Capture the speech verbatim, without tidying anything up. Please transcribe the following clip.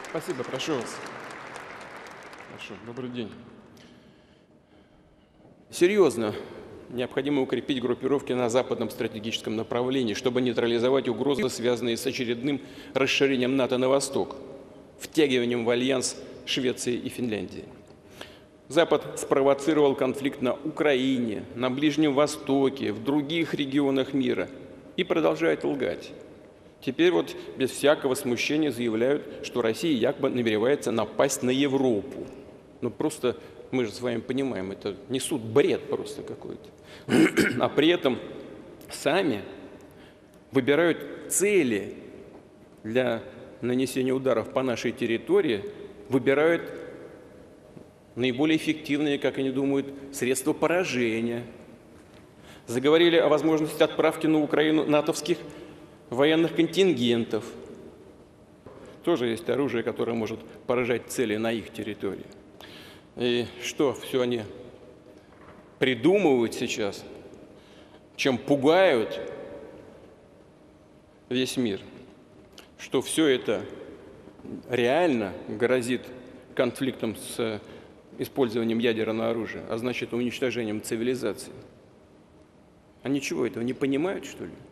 Спасибо, прошу вас. Прошу, добрый день. Серьезно, необходимо укрепить группировки на западном стратегическом направлении, чтобы нейтрализовать угрозы, связанные с очередным расширением НАТО на восток, втягиванием в альянс Швеции и Финляндии. Запад спровоцировал конфликт на Украине, на Ближнем Востоке, в других регионах мира и продолжает лгать. Теперь вот без всякого смущения заявляют, что Россия якобы намеревается напасть на Европу. Ну просто, мы же с вами понимаем, это несут бред просто какой-то. А при этом сами выбирают цели для нанесения ударов по нашей территории, выбирают наиболее эффективные, как они думают, средства поражения. Заговорили о возможности отправки на Украину натовских военных контингентов. Тоже есть оружие, которое может поражать цели на их территории. И что все они придумывают сейчас, чем пугают весь мир, что все это реально грозит конфликтом с использованием ядерного оружия, а значит уничтожением цивилизации. Они чего, этого не понимают, что ли?